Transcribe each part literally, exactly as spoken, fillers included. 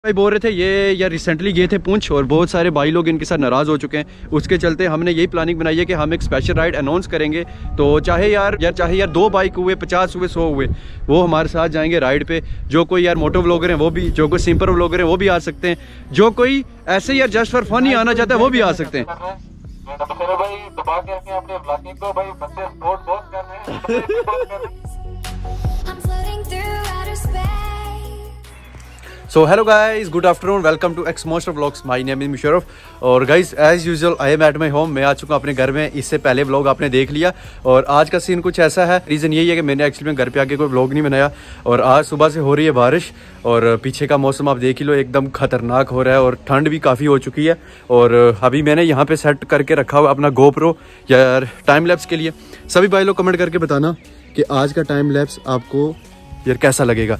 भाई बोल रहे थे ये यार रिसेंटली गए थे पूंछ और बहुत सारे भाई लोग इनके साथ नाराज़ हो चुके हैं। उसके चलते हमने यही प्लानिंग बनाई है कि हम एक स्पेशल राइड अनाउंस करेंगे। तो चाहे यार यार चाहे यार दो बाइक हुए, पचास हुए, सौ हुए, वो हमारे साथ जाएंगे राइड पे। जो कोई यार मोटो व्लॉगर हैं वो भी, जो कोई सिंपल व्लॉगर हैं वो भी आ सकते हैं, जो कोई ऐसे यार जस्ट फॉर फन ही आना चाहता है वो भी आ सकते हैं। So hello guys, good afternoon, welcome to X monster vlogs. My name is Musharraf. और guys as usual I am at my home. मैं आ चुका हूँ अपने घर में। इससे पहले व्लॉग आपने देख लिया और आज का सीन कुछ ऐसा है। रीज़न यही है कि मैंने एक्चुअली में घर पे आके कोई व्लॉग नहीं बनाया और आज सुबह से हो रही है बारिश और पीछे का मौसम आप देख ही लो, एकदम खतरनाक हो रहा है और ठंड भी काफ़ी हो चुकी है। और अभी मैंने यहाँ पे सेट करके रखा हुआ अपना गोप्रो यार टाइम लैप्स के लिए। सभी भाई लोग कमेंट करके बताना कि आज का टाइम लैप्स आपको यार कैसा लगेगा।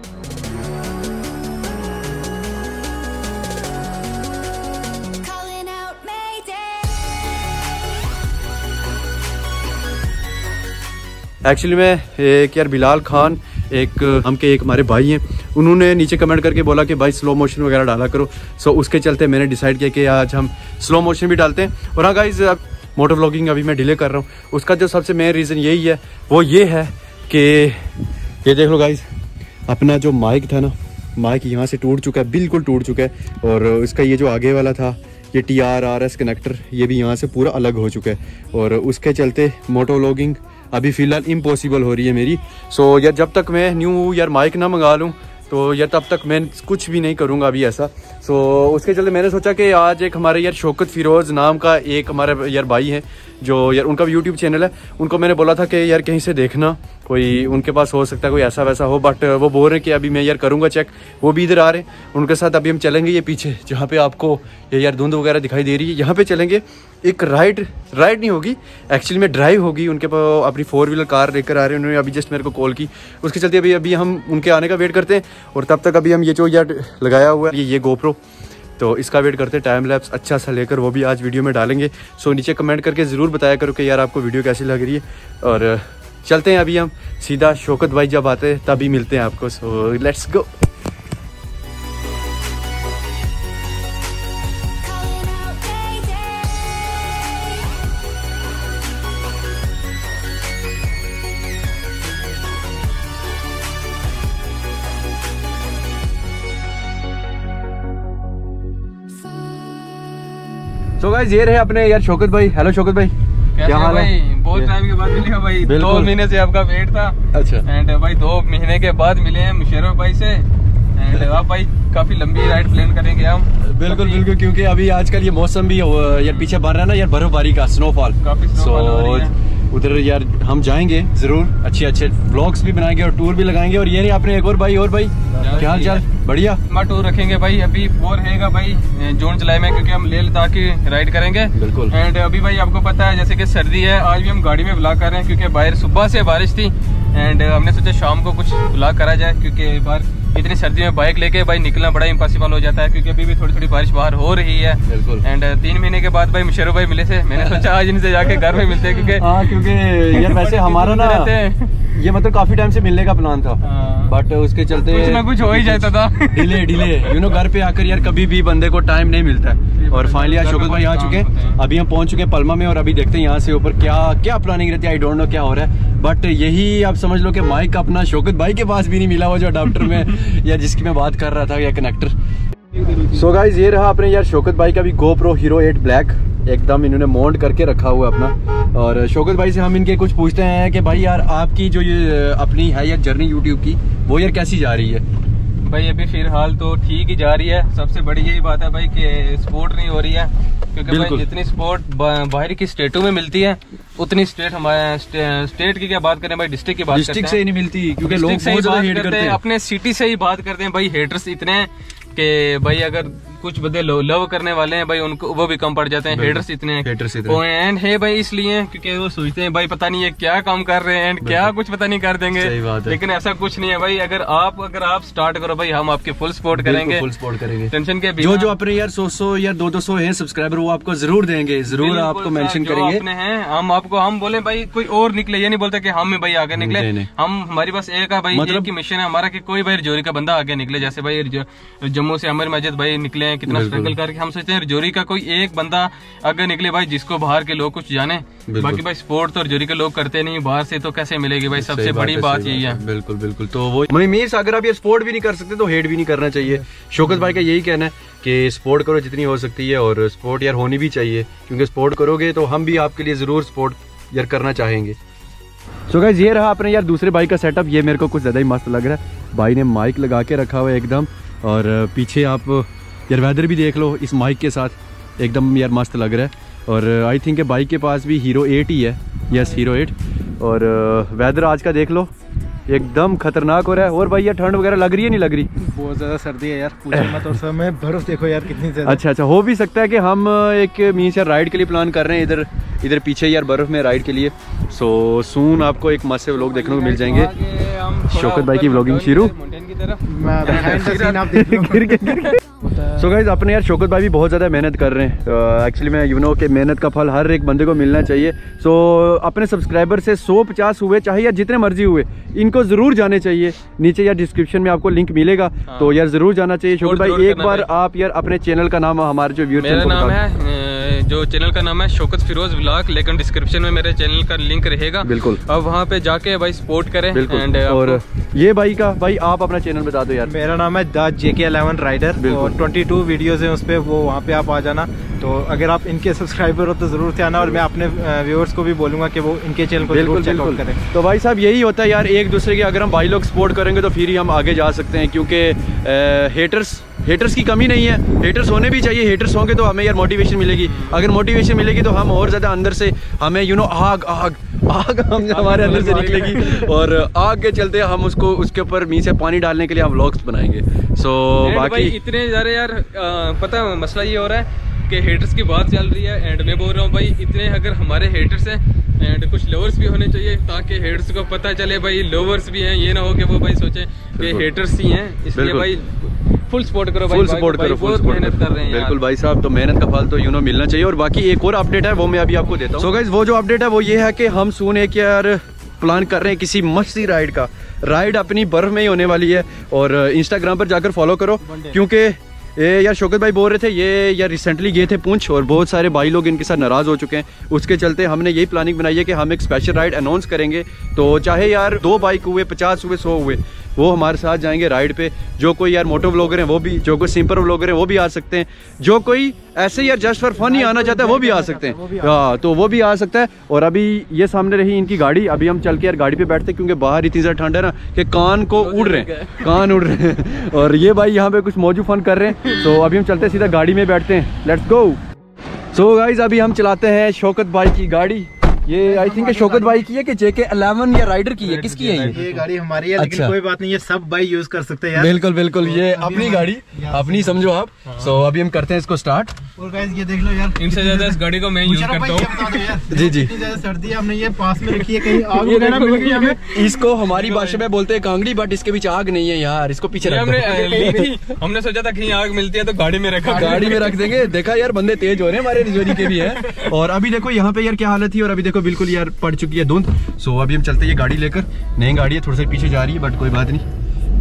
एक्चुअली में एक यार बिलाल खान, एक हम के एक हमारे भाई हैं, उन्होंने नीचे कमेंट करके बोला कि भाई स्लो मोशन वगैरह डाला करो। सो उसके चलते मैंने डिसाइड किया कि आज हम स्लो मोशन भी डालते हैं। और हाँ गाइस, मोटर व्लॉगिंग अभी मैं डिले कर रहा हूँ। उसका जो सबसे मेन रीज़न यही है, वो ये है कि ये देख लो गाइस, अपना जो माइक था ना, माइक यहाँ से टूट चुका है, बिल्कुल टूट चुका है। और इसका ये जो आगे वाला था, ये T R R S connector, ये भी यहाँ से पूरा अलग हो चुका है। और उसके चलते मोटो व्लॉगिंग अभी फ़िलहाल इम्पॉसिबल हो रही है मेरी। सो so, यार जब तक मैं न्यू यार माइक ना मंगा लूँ तो यार तब तक मैं कुछ भी नहीं करूँगा अभी ऐसा। सो so, उसके चलते मैंने सोचा कि आज एक हमारे यार शौकत फिरोज़ नाम का एक हमारे यार भाई हैं, जो यार उनका भी यूट्यूब चैनल है। उनको मैंने बोला था कि यार कहीं से देखना, कोई उनके पास हो सकता है कोई ऐसा वैसा हो। बट वो बोल रहे हैं कि अभी मैं यार करूँगा चेक। वो भी इधर आ रहे हैं, उनके साथ अभी हम चलेंगे। ये पीछे जहाँ पे आपको ये यार धुंध वगैरह दिखाई दे रही है, यहाँ पे चलेंगे। एक राइड राइड नहीं होगी, एक्चुअली में ड्राइव होगी। उनके पास अपनी फोर व्हीलर कार लेकर आ रहे हैं, उन्होंने अभी जस्ट मेरे को कॉल की। उसके चलते अभी अभी हम उनके आने का वेट करते हैं। और तब तक अभी हम ये जो यार लगाया हुआ है ये ये गोप्रो, तो इसका वेट करते हैं। टाइम लैप्स अच्छा सा लेकर वो भी आज वीडियो में डालेंगे। सो नीचे कमेंट करके ज़रूर बताया करो कि यार आपको वीडियो कैसी लग रही है। और चलते हैं अभी हम सीधा, शौकत भाई जब आते हैं तभी मिलते हैं आपको। So let's go. तो गाइस ये रहे अपने यार शौकत भाई। हेलो शौकत भाई, क्या हाल है? बहुत टाइम के बाद मिले भाई, दो महीने से आपका वेट था। अच्छा। एंड भाई दो महीने के बाद मिले हैं मुशर्रफ भाई से। एंड आप भाई काफी लंबी राइड प्लान करेंगे हम। बिल्कुल बिल्कुल, क्योंकि अभी आजकल ये मौसम भी यार पीछे बढ़ रहा है ना यार, बर्फबारी का, स्नोफॉल काफी स्नोफॉल हो रही है। उधर यार हम जाएंगे जरूर, अच्छे अच्छे व्लॉग्स भी बनाएंगे और टूर भी लगाएंगे। और ये नहीं अपने एक और भाई, और भाई क्या हाल चाल? बढ़िया। हम टूर रखेंगे भाई, अभी वो रहेगा भाई जून जुलाई में, क्योंकि हम लेह लद्दाख की राइड करेंगे। बिल्कुल। एंड अभी भाई आपको पता है जैसे कि सर्दी है, आज भी हम गाड़ी में ब्लॉग कर रहे हैं क्योंकि बाहर सुबह से बारिश थी। एंड हमने सोचा शाम को कुछ ब्लॉग करा जाए, क्योंकि बाहर इतनी सर्दी में बाइक लेके भाई निकलना बड़ा इम्पॉसिबल हो जाता है, क्योंकि अभी भी थोड़ी थोड़ी बारिश बाहर हो रही है। बिल्कुल। एंड तीन महीने के बाद भाई मुशर्रफ भाई मिले थे, मैंने सोचा आज इनसे जाके घर में मिलते हैं, क्योंकि हाँ, क्योंकि यार वैसे हमारा ना ये मतलब काफी टाइम से मिलने का प्लान था, बट उसके चलते कुछ ना कुछ हो ही जाता था। डिले डिले यू नो घर पे आकर यार कभी भी बंदे को टाइम नहीं मिलता है। और फाइनली आज शौकत भाई आ चुके हैं, अभी हम पहुंच चुके हैं पलमा में। और अभी देखते हैं यहाँ से ऊपर क्या क्या प्लानिंग रहती है, आई डोंट नो क्या हो रहा है। बट यही आप समझ लो कि माइक अपना शौकत भाई के पास भी नहीं मिला, वो जो अडाप्टर में या जिसकी मैं बात कर रहा था, या कनेक्टर। सो गाइस ये रहा अपने यार शौकत भाई का भी गोप्रो हीरो एट ब्लैक, एकदम इन्होंने माउंट करके रखा हुआ अपना। और शौकत भाई से हम इनके कुछ पूछते हैं कि भाई यार आपकी जो ये अपनी है यार जर्नी यूट्यूब की, वो यार कैसी जा रही है? भाई अभी फिलहाल तो ठीक ही जा रही है। सबसे बड़ी यही बात है भाई कि सपोर्ट नहीं हो रही है, क्योंकि भाई जितनी सपोर्ट बाहर की स्टेटों में मिलती है उतनी स्टेट हमारे स्टे, स्टेट की क्या बात करें भाई, डिस्ट्रिक्ट की बात करते हैं, डिस्ट्रिक्ट से ही नहीं मिलती, क्योंकि लोग बहुत ज्यादा हेट करते हैं। अपने सिटी से ही बात करते हैं भाई, हेटर्स इतने हैं कि भाई अगर कुछ बंदे लव करने वाले हैं भाई, उनको वो भी कम पड़ जाते हैं, हेटर्स इतने हेटर्स एंड है भाई इसलिए क्योंकि वो सोचते हैं भाई पता नहीं है क्या काम कर रहे हैं एंड क्या कुछ पता नहीं कर देंगे, लेकिन ऐसा कुछ नहीं है भाई। अगर आप अगर आप स्टार्ट करो भाई, हम आपकी फुल सपोर्ट करेंगे, फुल सपोर्ट करेंगे, टेंशन के जो जो अपने यार सौ सौ या दो दो सौ है सब्सक्राइबर वो आपको जरूर देंगे, जरूर आपको मेंशन करेंगे। अपने हैं हम आपको हम बोले भाई कोई और निकले, ये नहीं बोलते कि हम भाई आगे निकले, हम हमारी बस एक है भाई, मतलब की मिशन है हमारा कि कोई भाई रजौरी का बंदा आगे निकले। जैसे भाई जम्मू से अमर मस्जिद भाई निकले हैं, कितना स्ट्रगल करके, हम सोचते हैं रजौरी का कोई एक बंदा आगे निकले भाई, जिसको बाहर के लोग कुछ जाने। बाकी भाई स्पोर्ट तो रजौरी के लोग करते नहीं, बाहर से तो कैसे मिलेगी भाई, सबसे बड़ी बात यही है। बिल्कुल बिल्कुल, तो वो मीन्स अगर आप ये स्पोर्ट भी नहीं कर सकते तो हेट भी नहीं करना चाहिए। शौकत भाई का यही कहना है कि स्पोर्ट करो जितनी हो सकती है, और स्पोर्ट यार होनी भी चाहिए, क्योंकि स्पोर्ट करोगे तो हम भी आपके लिए जरूर स्पोर्ट यार करना चाहेंगे। सो so गाइस, ये रहा अपने यार दूसरे बाइक का सेटअप, ये मेरे को कुछ ज़्यादा ही मस्त लग रहा है। भाई ने माइक लगा के रखा हुआ है एकदम, और पीछे आप यार वेदर भी देख लो इस माइक के साथ, एकदम यार मस्त लग रहा है। और आई थिंक बाइक के पास भी हीरो एट ही है, यस हीरो एट। और वेदर आज का देख लो एकदम खतरनाक हो रहा है। और भाई यार ठंड वगैरह लग रही है नहीं लग रही? बहुत ज़्यादा सर्दी है यार, पूछो मत। और समय बर्फ देखो यार कितनी ज़्यादा। अच्छा अच्छा, हो भी सकता है कि हम एक मीन्स यार राइड के लिए प्लान कर रहे हैं, इधर इधर पीछे यार बर्फ में राइड के लिए। सो सून आपको एक मस्त से व्लॉग देखने को मिल जाएंगे। शौकत भाई की व्लॉगिंग शुरू। सो गाइस, अपने यार शौकत भाई भी बहुत ज़्यादा मेहनत कर रहे हैं एक्चुअली में, यू नो कि मेहनत का फल हर एक बंदे को मिलना चाहिए। सो so, अपने सब्सक्राइबर से सौ पचास हुए चाहे यार जितने मर्जी हुए, इनको ज़रूर जाने चाहिए। नीचे यार डिस्क्रिप्शन में आपको लिंक मिलेगा, हाँ। तो यार ज़रूर जाना चाहिए। शौकत भाई एक बार आप यार अपने चैनल का नाम हमारे जो व्यूअर्स मेरा नाम है, जो चैनल का नाम है शौकत फिरोज व्लॉग, लेकिन डिस्क्रिप्शन में मेरे चैनल का लिंक रहेगा। बिल्कुल, अब वहाँ पे जाके भाई सपोर्ट करें। एंड और ये भाई का भाई आप अपना चैनल बता दो यार। मेरा नाम है द जेके इलेवन राइडर, और ट्वेंटी टू वीडियोज़ हैं उस पर, वो वहाँ पे आप आ जाना। तो अगर आप इनके सब्सक्राइबर हो तो ज़रूर से आना, और मैं अपने व्यूअर्स को भी बोलूँगा कि वो इनके चैनल को बिल्कुल चेकआउट करें। तो भाई साहब यही होता है यार, एक दूसरे के अगर हम भाई लोग सपोर्ट करेंगे तो फिर ही हम आगे जा सकते हैं, क्योंकि हेटर्स हेटर्स की कमी नहीं है, हेटर्स होने भी चाहिए। हेटर्स होंगे तो हमें यार मोटिवेशन मिलेगी, अगर मोटिवेशन मिलेगी तो हम और ज़्यादा अंदर से हमें यू नो आग आग आग हम हमारे अंदर से निकलेगी, और आग के चलते हम उसको उसके ऊपर मी से पानी डालने के लिए हम व्लॉग्स बनाएंगे। सो so, बाकी इतने ज़्यादा यार आ, पता मसला ये हो रहा है कि हेटर्स की बात चल रही है, एंड मैं बोल रहा हूँ भाई इतने अगर हमारे हेटर्स हैं एंड कुछ लवर्स भी होने चाहिए, ताकि हेटर्स को पता चले भाई लवर्स भी हैं, ये ना हो कि वो भाई सोचे कि हेटर्स ही हैं। इसलिए भाई फुल सपोर्ट करो, फुल सपोर्ट करो, फुल सपोर्ट मेहनत कर रहे हैं बिल्कुल भाई साहब। तो मेहनत का फल तो यू नो मिलना चाहिए। और बाकी एक और अपडेट है वो मैं अभी आपको देता हूँ। सो गाइस, वो जो अपडेट है वो ये है कि हम सुन एक यार प्लान कर रहे हैं किसी मस्ती राइड का। राइड अपनी बर्फ में ही होने वाली है, और इंस्टाग्राम पर जाकर फॉलो करो, क्योंकि ये यार शौकत भाई बोल रहे थे ये यार रिसेंटली गए थे पूंछ, और बहुत सारे भाई लोग इनके साथ नाराज़ हो चुके हैं। उसके चलते हमने यही प्लानिंग बनाई है कि हम एक स्पेशल राइड अनाउंस करेंगे। तो चाहे यार दो बाइक हुए, पचास हुए, सौ हुए, वो हमारे साथ जाएंगे राइड पे। जो कोई यार मोटो व्लॉगर हैं वो भी, जो कोई सिंपल व्लॉगर हैं वो भी आ सकते हैं, जो कोई ऐसे यार जस्ट फॉर फन ही आना चाहता है वो भी आ सकते हैं, हाँ तो वो भी आ सकता है। और अभी ये सामने रही इनकी गाड़ी, अभी हम चल के यार गाड़ी पे बैठते हैं, क्योंकि बाहर इतनी ज़्यादा ठंड है ना कि कान को उड़ रहे हैं, कान उड़ रहे हैं। और ये भाई यहाँ पे कुछ मौजू फन कर रहे हैं, तो अभी हम चलते हैं सीधा गाड़ी में बैठते हैं, लेट्स गो। सो गाइज, अभी हम चलाते हैं शौकत भाई की गाड़ी। ये आई थिंक शौकत भाई की है कि जेके इलेवन या राइडर की है, किसकी है ये? ये गाड़ी हमारी है, लेकिन अच्छा। कोई बात नहीं, ये सब भाई यूज कर सकते हैं यार। बिल्कुल बिल्कुल, ये अपनी गाड़ी अपनी समझो आप। सो so, अभी हम करते हैं इसको स्टार्ट। और गाइस ये देख लो यार, इनसे ज्यादा इस गाड़ी को मैं यूज करता हूँ। जी जी, इतनी ज्यादा सर्दी है, हमने ये पास में रखी है, कहीं आग वगैरह मिल गई हमें। इसको हमारी भाषा में बोलते हैं कांगड़ी, बट इसके बीच आग नहीं है यार, इसको पीछे हमने ली थी। हमने सोचा था कहीं आग मिलती है तो गाड़ी में रखा, गाड़ी में रख देंगे। देखा यार बंदे तेज हो रहे हैं हमारे रजौरी के भी है। और अभी देखो यहाँ पे यार क्या हालत थी, और अभी देखो बिल्कुल यार पड़ चुकी है धुंध। सो अभी हम चलते हैं ये गाड़ी लेकर। नई गाड़ी है, थोड़ा सा पीछे जा रही है, बट कोई बात नहीं।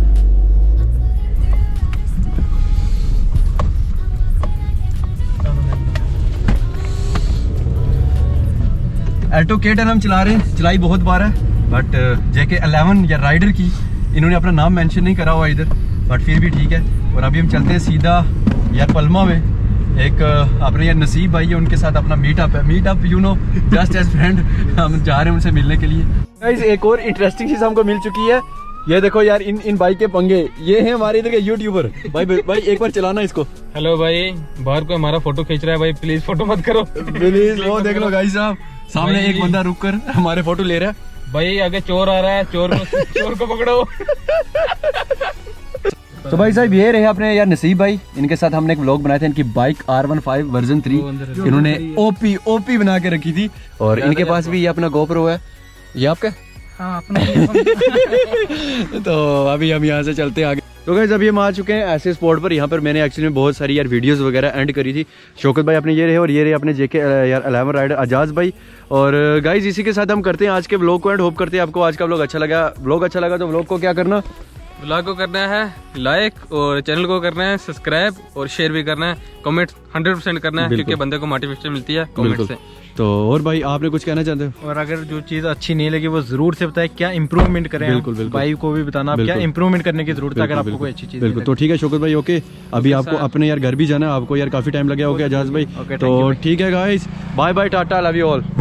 एल्टो के टेन हम चला रहे हैं, चलाई बहुत बार है, बट जेके इलेवन या राइडर की इन्होंने अपना नाम मेंशन नहीं करा हुआ इधर, बट फिर भी ठीक है। और अभी हम चलते हैं सीधा यार पलमा में, एक अपने यार नसीब भाई है, उनके साथ अपना मीटअप है। Meetup you know just as friend, हम जा रहे हैं उनसे मिलने के लिए। गाइस एक और इंटरेस्टिंग चीज हमको मिल चुकी है, ये देखो यार इन इन बाइक के पंगे। ये है हमारे इधर के यूट्यूबर भाई। भाई एक बार चलाना इसको। हेलो भाई, बाहर कोई हमारा फोटो खींच रहा है भाई, प्लीज फोटो मत करो प्लीज। वो देख लो गाइस साहब, सामने एक बंदा रुक कर हमारे फोटो ले रहा है। भाई आगे चोर आ रहा है, चोर को चोर को पकड़ो। तो भाई साहब ये रहे अपने यार नसीब भाई, इनके साथ हमने एक व्लॉग बनाया था। इनकी bike R one five version three इन्होंने ओपी ओपी बना के रखी थी, और इनके पास भी ये अपना गोप्रो है, ये आपका? हाँ, अपना तो अभी हम यहाँ से चलते हैं आगे। तो गाइस अभी हम आ चुके हैं ऐसे स्पॉट पर, यहाँ पर मैंने एक्चुअली में बहुत सारी यार वीडियोस वगैरह एंड करी थी। शौकत भाई अपने ये रहे, और ये रहे अपने जेके यार इलेवन राइडर आजाज भाई। और गाइस इसी के साथ हम करते हैं आज के व्लॉग को एंड। होप करते हैं आपको आज का व्लॉग अच्छा लगा। व्लॉग अच्छा लगा तो व्लॉग को क्या करना, व्लॉग को करना है लाइक, और चैनल को करना है सब्सक्राइब, और शेयर भी करना है, कमेंट हंड्रेड परसेंट करना है, क्योंकि बंदे को मोटिवेशन मिलती है कमेंट से। तो और भाई आपने कुछ कहना चाहते हो? और अगर जो चीज़ अच्छी नहीं लगी वो जरूर से बताए, क्या इंप्रूवमेंट करें। बिल्कुल बिल्कुल भाई को भी बताना क्या इंप्रूवमेंट करने की जरूरत है अगर आपको कोई अच्छी चीज़। बिल्कुल। तो ठीक है शौकत भाई, ओके अभी आपको अपने यार घर भी जाना है, आपको यार काफी टाइम लग गया। ओके आजाज भाई, तो ठीक है guys, bye bye, tata, love you all.